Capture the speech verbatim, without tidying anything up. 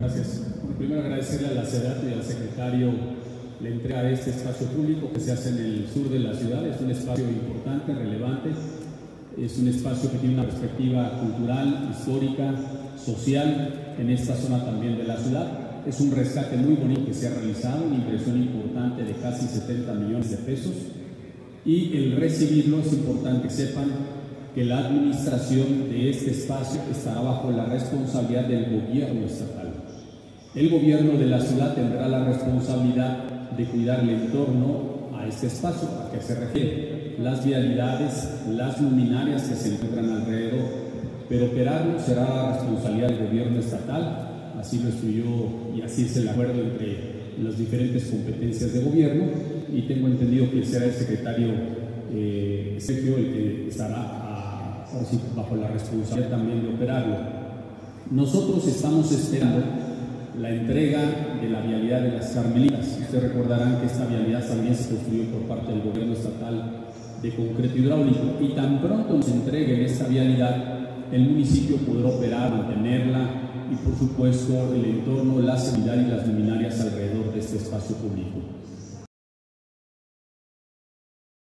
Gracias. Bueno, primero agradecerle a la SEDATU y al secretario la entrega de este espacio público que se hace en el sur de la ciudad. Es un espacio importante, relevante. Es un espacio que tiene una perspectiva cultural, histórica, social en esta zona también de la ciudad. Es un rescate muy bonito que se ha realizado, una inversión importante de casi setenta millones de pesos. Y el recibirlo es importante que sepan que la administración de este espacio estará bajo la responsabilidad del gobierno estatal. El gobierno de la ciudad tendrá la responsabilidad de cuidar el entorno a este espacio, a que se refiere, las vialidades, las luminarias que se encuentran alrededor, pero operarlo será la responsabilidad del gobierno estatal. Así lo estudió y así es el acuerdo entre las diferentes competencias de gobierno, y tengo entendido que será el secretario eh, Sergio el que estará a, a, bajo la responsabilidad también de operarlo. Nosotros estamos esperando la entrega de la vialidad de las Carmelitas. Ustedes recordarán que esta vialidad también se construyó por parte del gobierno estatal de concreto hidráulico, y tan pronto nos entreguen esta vialidad, el municipio podrá operar, mantenerla y por supuesto el entorno, la seguridad y las luminarias alrededor de este espacio público.